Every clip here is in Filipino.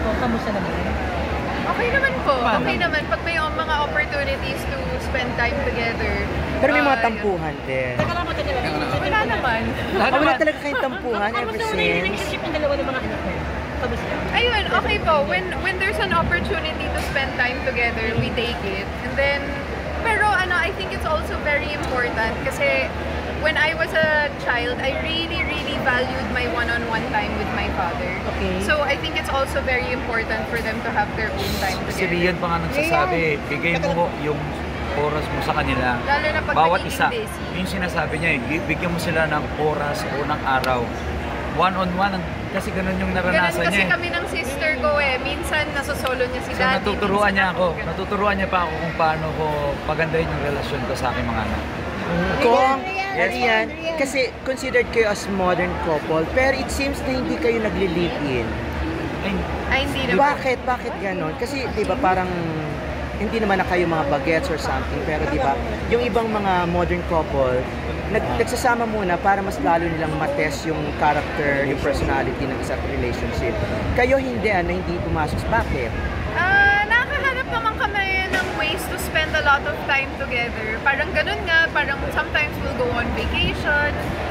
po, kamusta naman? Okay naman po. Okay naman. Pag may mga opportunities to spend time together. Pero may mga tampuhan din. Teka lang, Wala naman. Wala talaga kayong tampuhan ever kamusta naman yung since? relationship ng dalawa ng mga anak mo? Kamusta? Ayun, okay po. When there's an opportunity to spend time together, we take it. And then, pero I think it's also very important kasi when I was a child, I really valued my one-on-one time with my father. Okay. So I think it's also very important for them to have their own time Si together. Rian pa nga nagsasabi, bigay mo yung oras mo sa kanila. Lalo na pag Bawat nagiging isa. busy. Yung sinasabi niya, bigyan mo sila ng oras o ng araw. One-on-one, kasi ganun yung Ganun naranasan kasi niya. kami ng sister ko eh. Minsan nasosolo niya si So daddy. natuturuan minsan niya ako. ganun. Natuturuan niya pa ako kung paano ko pagandahin yung relasyon ko sa aking mga anak. Kung, Yes, Rian, kasi considered kayo as modern couple, pero it seems na hindi kayo nagli-live-in. Ay, Ay, hindi naman. Bakit? Bakit ganon? Kasi, di ba, parang hindi naman na kayo mga bagets or something, pero di ba, yung ibang mga modern couple, nagsasama muna para mas lalo nilang matest yung character, yung personality ng isa't relationship. Kayo hindi, hindi pumasok. Bakit? Nakakahanap naman kami ng ways to spend a lot of time together. Parang ganun nga, parang sometimes we'll go on vacation.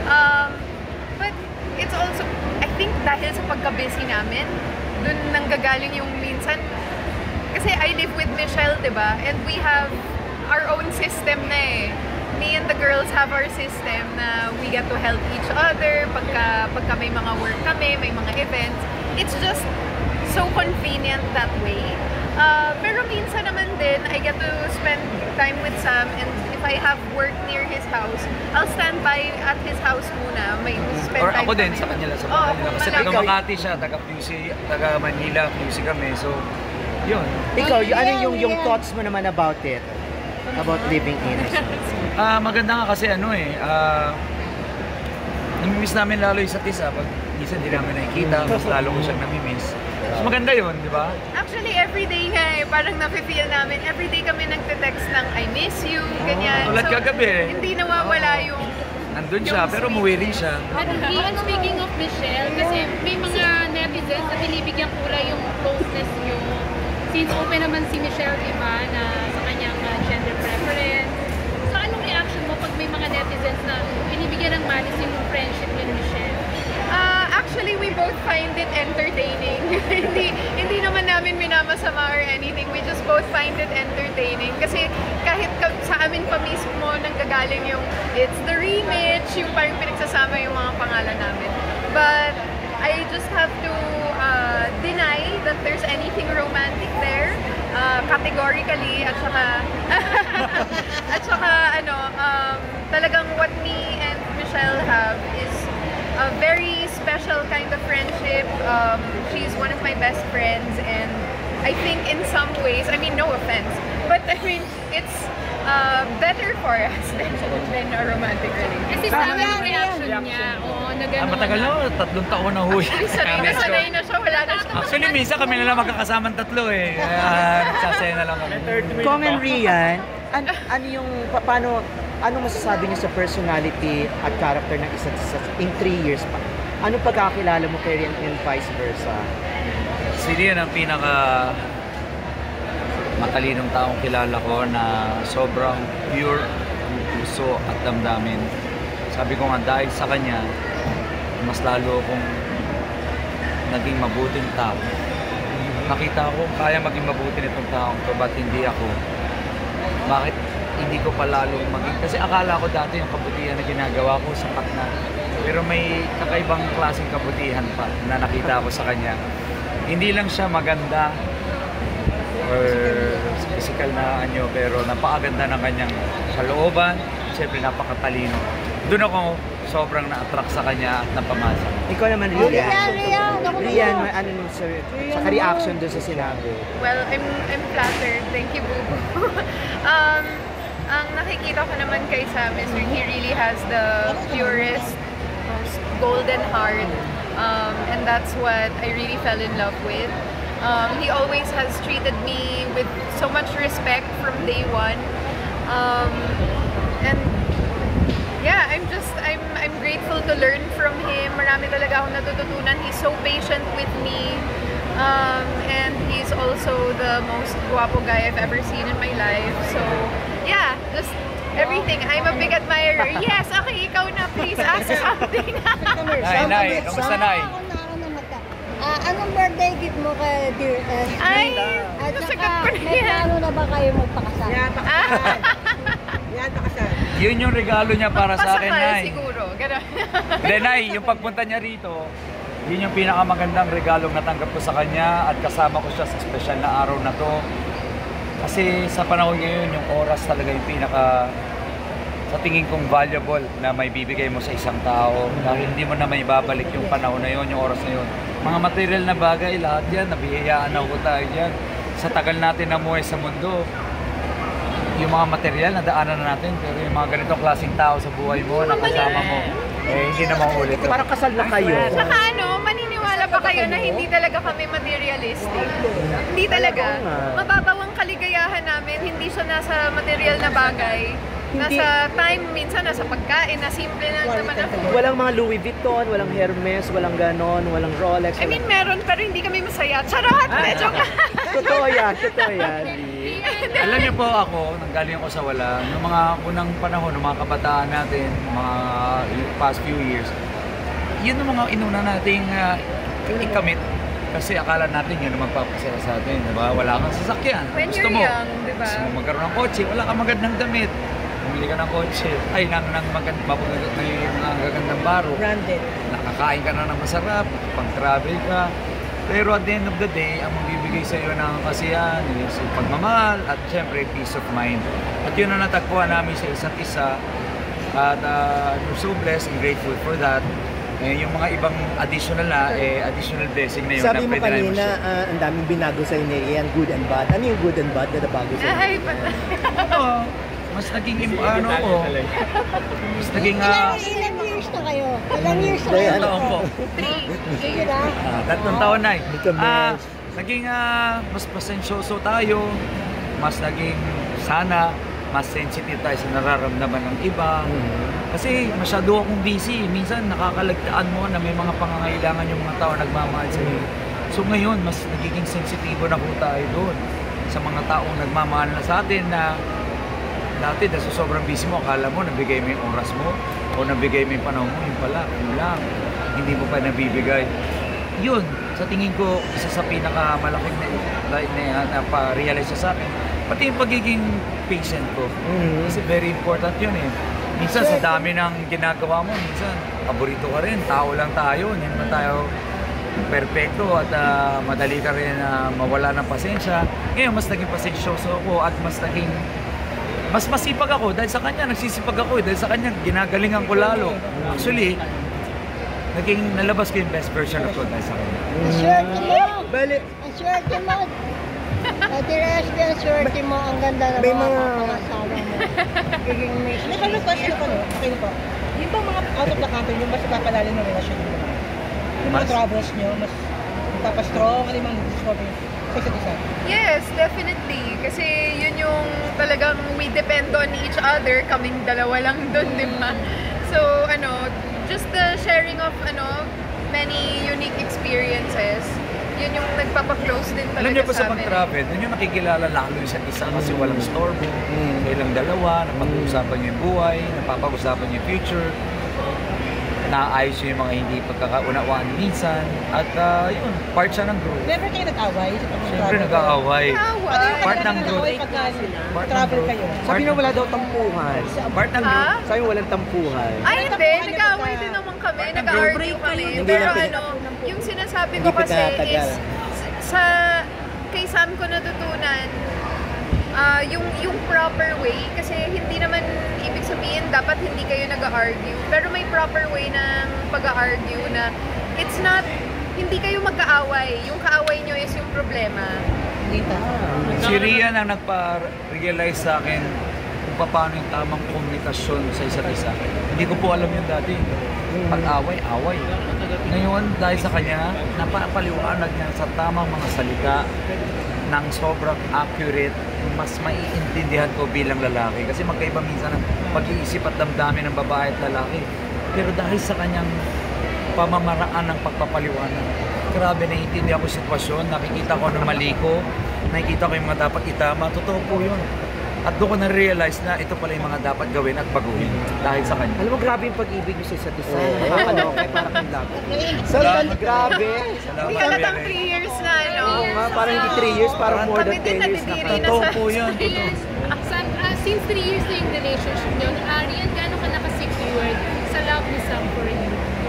But it's also, I think dahil sa pagka-busy namin, dun nanggagaling yung minsan. Kasi I live with Michelle, di ba? And we have our own system na eh. Me and the girls have our system na we get to help each other pagka may mga work kami, may mga events. It's just so convenient that way. Pero minsan naman din, I get to spend time with Sam, and if I have work near his house, I'll stand by at his house muna. May spend or time ako din kami. sa kanila, sa Oo, bahay nila. kung Kasi malapit. taga Makati siya, taga QC, taga Manila, QC kami. So, yun. Ikaw, yung thoughts mo naman about it? About living in? Maganda nga kasi namimiss namin lalo yung isa't isa. Pag minsan hindi namin nakikita, mas lalo ko siyang namimiss. So maganda yun, di ba? Actually, everyday nga eh, parang nafe-feel namin, everyday kami nagte-text ng I miss you, ganyan. tulad kagabi eh. Hindi nawawala yung... Nandun siya, pero umuwi rin siya. Pero Ian, speaking of Michelle, kasi may mga netizens na binibigyan kulay yung closeness nyo. Since open naman si Michelle, diba, na sa kanyang gender preference. So, anong reaction mo pag may mga netizens na binibigyan ng malis yung friendship ni Michelle? Actually, we both find it entertaining. hindi naman namin minamasama or anything. We just both find it entertaining. Kasi kahit sa amin pa mismo nanggagaling yung it's the remix, yung parang pinagsasama yung mga pangalan namin. But I just have to deny that there's anything romantic there. Categorically, at saka talagang what me and Michelle have is a very special kind of friendship. She's one of my best friends, and I think in some ways, I mean, no offense, but I mean, it's better for us than a romantic relationship. Kasi sa amin yung reaction niya, na gano'n. Matagal na, 3 taon na huy. Sanay na siya, wala na siya. Actually, minsan kami na lang magkakasamang 3 eh. Kaya nagsasaya na lang kami. Kong and Rian, ano masasabi niyo sa personality at character ng isa't isa in 3 years pa? Anong pagkakilala mo kay Rian and vice versa? Si Rian ang pinaka matalinong taong kilala ko na sobrang pure ang puso at damdamin. Sabi ko nga, dahil sa kanya, mas lalo akong naging mabuting tao. Nakita ko kaya maging mabuti nitong taong to, ba't hindi ako? Bakit hindi ko pa lalo maging? Kasi akala ko dati yung kabutihan na ginagawa ko sapat na. Pero may kakaibang klaseng kabutihan pa na nakita ko sa kanya. Hindi lang siya maganda or physical na pero napakaganda ng kanyang kalooban. Siyempre napakatalino. Doon ako sobrang na-attract sa kanya at napamasa. Ikaw naman, Rian. Rian, ano nung sa reaction doon sa sinabi? Well, I'm flattered. Thank you, Boo. Ang nakikita ko naman kay Sam is he really has the purest, most golden heart. And that's what I really fell in love with. He always has treated me with so much respect from day one. And yeah, I'm grateful to learn from him. Marami talaga akong natututunan. He's so patient with me. and he's also the most guwapo guy I've ever seen in my life. So, yeah, just everything. I'm a big admirer. Yes, okay, ikaw na. Please ask something. Nay, kamusta Nay? Anong birthday gift mo kay Dear S? Ay, At nasagot saka, ko na may yan. plano na ba kayo magpakasal? Yun yung regalo niya para sa akin, Pasakal Nay. siguro. Ganun. Hindi, Nay, yung pagpunta niya rito, yun yung pinakamagandang regalong natanggap ko sa kanya at kasama ko siya sa special na araw na to. Kasi sa panahon ngayon, yung oras talaga yung sa tingin kong valuable na may bibigay mo sa isang tao dahil hindi mo na may babalik yung panahon na yun, yung oras na yun. Mga material na bagay, lahat yan, nabihayaan na ko tayo dyan. Sa tagal natin na muhay sa mundo, yung mga material, nadaanan na natin, pero yung mga ganitong klaseng tao sa buhay mo, na kasama mo, hindi na maulit. Parang kasal na kayo. Saka maniniwala ba kayo na hindi talaga kami materialistic? Hindi talaga. Mababaw ang kaligayahan namin, hindi siya nasa material na bagay. Nasa time, minsan nasa pagkain, na simple na naman ako. Walang mga Louis Vuitton, walang Hermes, walang ganon, walang Rolex. I mean, meron, pero hindi kami masaya. Charot! Medyo Totoo yan, totoo yan. Alam niyo po ako, nanggaling ako sa wala, noong mga unang panahon, ng mga kabataan natin, mga past few years, yun ang mga inuna nating ikamit. Kasi akala natin yun ang magpapasaya sa atin, diba? Wala kang sasakyan. When Gusto you're mo, young, diba? Gusto mo magkaroon ng kotse, wala kang magandang damit. Bumili ka ng kotse, ay ng magagandang baro. Branded. Nakakain ka na ng masarap, pag-travel ka. Pero at the end of the day, ang magbibigay sa iyo ng kasiyahan is yung pagmamahal at syempre peace of mind. At yun ang natagpuan namin sa isa't isa. At we're so blessed and grateful for that. Yung mga ibang additional additional blessing na yun. Sabi na mo pwede namin kanina, ang daming binago sa'yo ni Ian, good and bad. Ano yung good and bad na nabago sa'yo? Ay, mas naging ako. Mas naging Ilang years na kayo? Ilang years na kayo? ilang taon po. 3. Sige na. 3 taon na eh. Matamis. Naging mas pasensyoso tayo, mas naging sana mas sensitive tayo sa nararamdaman ng iba. Kasi masyado akong busy. Minsan nakakalagtaan mo na may mga pangangailangan yung mga tao nagmamahal sa iyo. So ngayon, mas nagiging sensitibo na po tayo doon sa mga taong nagmamahal na sa atin na dati dahil sobrang busy mo, akala mo nabigay mo yung oras mo o nabigay mo yung panahon mo, yung pala, kulang. Hindi mo pa nabibigay. Yun, sa tingin ko, isa sa pinakamalaking na pa-realize sa akin, pati yung pagiging patient ko. Kasi very important yun eh. Minsan sa dami ng ginagawa mo, minsan paborito ka rin, tao lang tayo, hindi naman tayo perfecto at madali ka rin mawala ng pasensya. Ngayon, mas naging pasensyoso ako at mas masipag ako dahil sa kanya, nagsisipag ako dahil sa kanya, ginagalingan ko lalo. Actually, nalabas ko yung best version of ko dahil sa kanya. Ang swerte mo. Bali, Ang swerte mo. Dear S, ang swerte mo. Ang ganda na May mga mga- pangasawa mo. Giging may may question ko, okay po. Yung ba mga out of the country, yung mas napapalalim ng relasyon nyo? Yung mga Mas- travels nyo, mas napapastrong, ano yung mga discover sa isa't isa? Yes, definitely. Kasi yun yung talagang we depend on each other. Kaming dalawa lang dun, di ba? So, just the sharing of, many unique experiences. Yun yung nagpapaklose din Alam talaga niyo po sa sa amin. pag-travel, yun yung nakikilala lalo yung isa't isa kasi walang storbo. Kailang dalawa, napag-uusapan niyo yung buhay, napapag-usapan niyo yung future, naayos niyo yung mga hindi pagkakaunawaan minsan, at yun, part siya ng growth. Never kayo nag-away sa pag-travel? Siyempre nag-aaway. Tawa. Part ng growth. Pagka Part ng travel growth. kayo. Sabi na wala daw tampuhan. Part ng growth. Ha? Sabi walang tampuhan. Ay, hindi. Nag-aaway din naman kami. Nag-argue kami. Hindi Pero lang yung sinasabi Hindi ko kasi pinatagal. is, kay Sam ko natutunan, yung proper way, kasi hindi naman ibig sabihin dapat hindi kayo nag-argue. Pero may proper way ng pag-argue na it's not, hindi kayo magkaaway. Yung kaaway nyo is yung problema. Dito. Si Rian ang nagpa-realize sa akin kung paano yung tamang komunikasyon sa isa't isa. Hindi ko po alam yun dati. Pag-away, away. Ngayon, dahil sa kanya, napapaliwanag niya sa tamang mga salita ng sobrang accurate, mas maiintindihan ko bilang lalaki. Kasi magkaiba minsan ang pag-iisip at damdamin ng babae at lalaki. Pero dahil sa kanyang pamamaraan ng pagpapaliwanag, grabe, naiintindihan ko yung sitwasyon, nakikita ko na mali ko, nakikita ko yung mga dapat itama, totoo po yun. At doon ko na-realize na ito pala yung mga dapat gawin at baguhin dahil sa kanya. Alam mo, grabe yung pag-ibig niyo sa isa't isa. Nakakaloka, parang yung love. Salamat. Grabe. Hindi halatang 3 years na, no? Oo nga, parang hindi 3 years, parang more than Kami din 10 years na. nadidiri na Totoo sa... po yun, 3 totoo. years. Since 3 years na yung relationship nyo, Arian, gano'n ka nakasecured sa love ni Sam for you?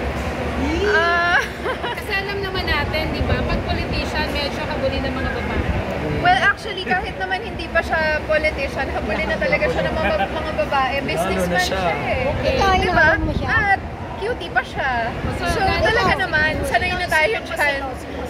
Kasi alam naman natin, di ba, pag politician, medyo kabuli ng mga babae. Well, actually, kahit naman hindi pa siya politician, habulin na talaga siya ng mga babae. Businessman siya. siya eh. Kaya Diba? naman mo siya. At cutie pa siya. So, So, gano'n talaga ka- naman, sanay na tayo dyan.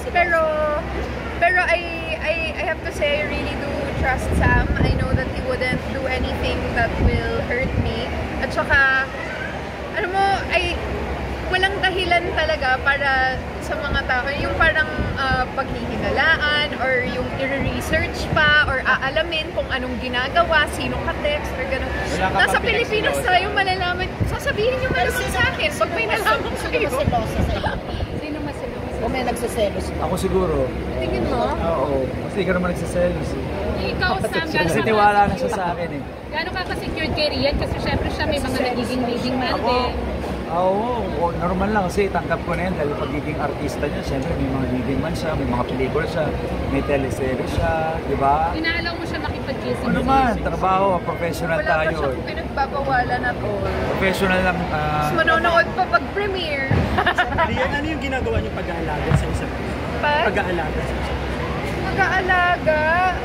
Pero I have to say, I really do trust Sam. I know that he wouldn't do anything that will hurt me. At saka, alam mo, walang dahilan talaga para sa mga tao, yung parang paghihinalaan or yung i-research pa or aalamin kung anong ginagawa, sinong ka-text or gano'n. Nasa Pilipinas tayo malalaman, sasabihin nyo malamang sa akin pag may nalaman kayo. Sino mas sila? Kung may nagsiselos. Ako siguro. Tingin mo? Oo. Kasi ikaw naman nagsiselos eh. Ikaw, Sam, Kasi tiwala na siya sa akin eh. Gano'n ka ka-secured kay Rian? Kasi syempre siya may mga nagiging leading man Ako, din. oo, normal lang kasi tanggap ko na yan dahil pagiging artista niya, siyempre may mga leading man siya, may mga pelikula siya, may teleserye siya, di ba? Inaalaw mo siya makipag-kissing. Ano naman, trabaho, professional Wala pa tayo. siyang pinagbabawalan at all. Professional lang. Mas manonood pa pag-premiere. Rian, ano yung ginagawa niyo pag-aalaga sa isa't isa? Pag-aalaga sa isa't isa? Mag-aalaga.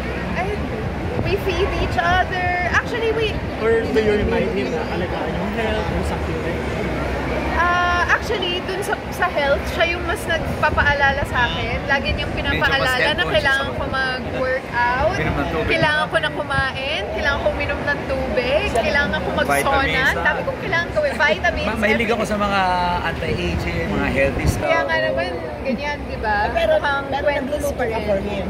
We feed each other. Actually, Or do you remind him na alagaan yung health or something like that? actually, dun sa health, siya yung mas nagpapaalala sa akin. Lagi niyang pinapaalala Medyo mas na kailangan ko mag-workout, Uminom ng tubig. kailangan ko na kumain, kailangan ko uminom ng tubig, kailangan ko mag-sauna. Vitamins, Dami kong kailangan gawin. Vitamins. Mahilig ako sa mga anti-aging, mga healthy stuff. Kaya nga naman, ganyan, di ba? Pero Mukhang 20s pa rin. for him.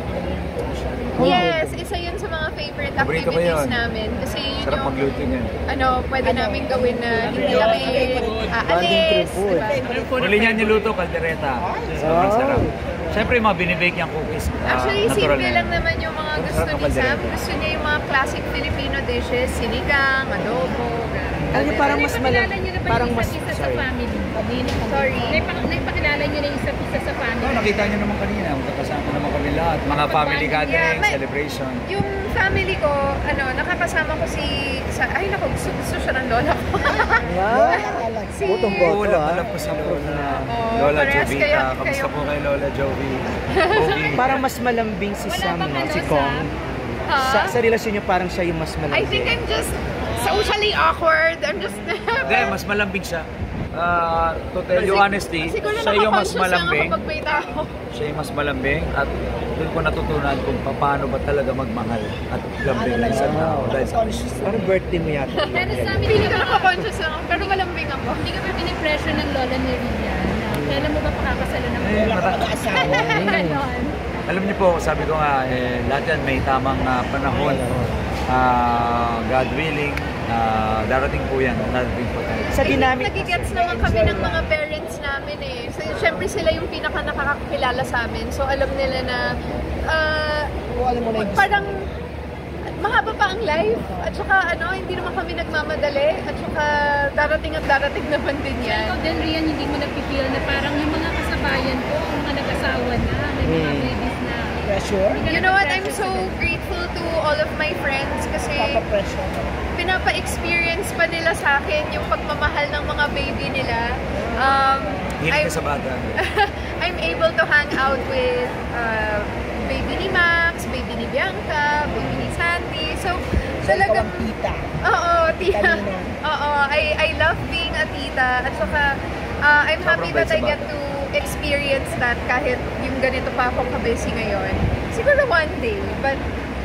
Yes, isa yun sa mga favorite Paborito ko activities yun. namin. Kasi yun Sarap yung magluto niyan. pwede namin gawin na hindi kami aalis, food. diba? Huli niya niluto, kaldereta. Sobrang sarap. Siyempre yung mga binibake niyang cookies. Actually, natural simple na lang naman yung mga gusto Sarap ni ang Sam. kaldereta. Gusto niya yung mga classic Filipino dishes, sinigang, adobo, Alam niyo, parang mas Naipakilala niyo na ba parang yung mas, isa't isa sa sorry. family? Sorry. Naipakilala niyo na yung isa't isa sa family? Oh, nakita niyo naman kanina, magkakasama naman kami lahat. Mga family gathering, Yeah, may- celebration. Yung family ko, nakakasama ko ay naku, gusto siya ng lola ko. Si, Butong boto, Wala, ah. alam ko si Lola. Oh, Lola parehas Jovita. kayo- Kamusta kayo- po kay Lola Jovi? Parang mas malambing si Wala Sam, bang no? ano Si sa- Kong. Ha? Sa relasyon niyo, parang siya yung mas malambing. I think I'm just socially awkward. I'm just... Hindi, mas malambing siya. To tell you honestly, Siguro siya yung mas nakaka-conscious lang malambing. ako pag may tao. Siya yung mas malambing at doon ko natutunan kung paano ba talaga magmahal at lambing ng isang tao. Dahil sa Parang birthday mo yata. Pero sa amin, Feeling ko nakaka-conscious lang ako, pero malambing ako. hindi ka ba pinipressure ng lola ni Rian na kailan mo ba pakakasalan ng Eh, Ganon. alam niyo po, sabi ko nga, lahat yan may tamang panahon. God willing, darating po yan. Darating po tayo. Sa dynamic. Nagigets naman kami ng mga parents namin eh. So, syempre sila yung pinaka nakakakilala sa amin. So alam nila na Alam mo na yung parang mahaba pa ang life. At saka hindi naman kami nagmamadali. At saka darating naman din yan. Ikaw din, Rian, hindi mo nag-feel na parang yung mga kasabayan ko, yung mga nag-asawa na, may mga babies na. pressure. You know what? I'm so grateful to all of my friends kasi Papa-pressure. pinapa-experience pa nila sa akin yung pagmamahal ng mga baby nila. Hilig ka sa bata. I'm able to hang out with baby ni Max, baby ni Bianca, baby ni Sandy. So, talagang... tita. Oo, tita. Kanina. Oo, I love being a tita. At saka, I'm happy Sobrang that I bait sa get to experience that kahit yung ganito pa akong kabesi ngayon. Siguro one day. But,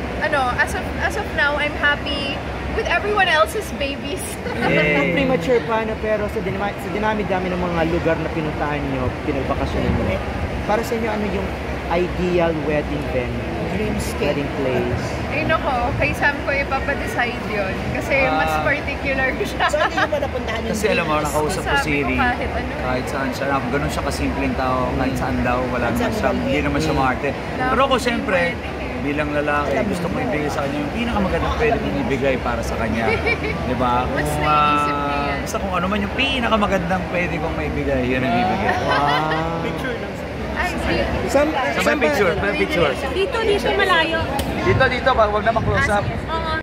as of now, I'm happy with everyone else's babies. Kung premature pa na, pero sa dinami-dami ng mga lugar na pinuntahan nyo, pinagbakasyonan nyo, para sa inyo, ano yung ideal wedding venue? dreamscape? wedding place? Ay nako, kay Sam ko ipapadecide yun. Kasi mas particular siya. So hindi mo ba napuntahan yung Kasi alam mo, nakausap ko si Sabi ko Iri, kahit ano. kahit saan siya, ganun siya kasimpleng tao, kahit saan daw, wala naman siya, hindi naman siya maarte. Pero ako siyempre, bilang lalaki, gusto ko ibigay sa kanya yung pinakamagandang pwede kong ibigay para sa kanya. Di ba? Mas naisip niya yan. Basta kung ano man yung pinakamagandang pwede kong maibigay, yun ang ibigay. Picture lang sa Ay, sige. Sabay picture, sabay picture. Dito malayo. Dito, wag na ma-close up.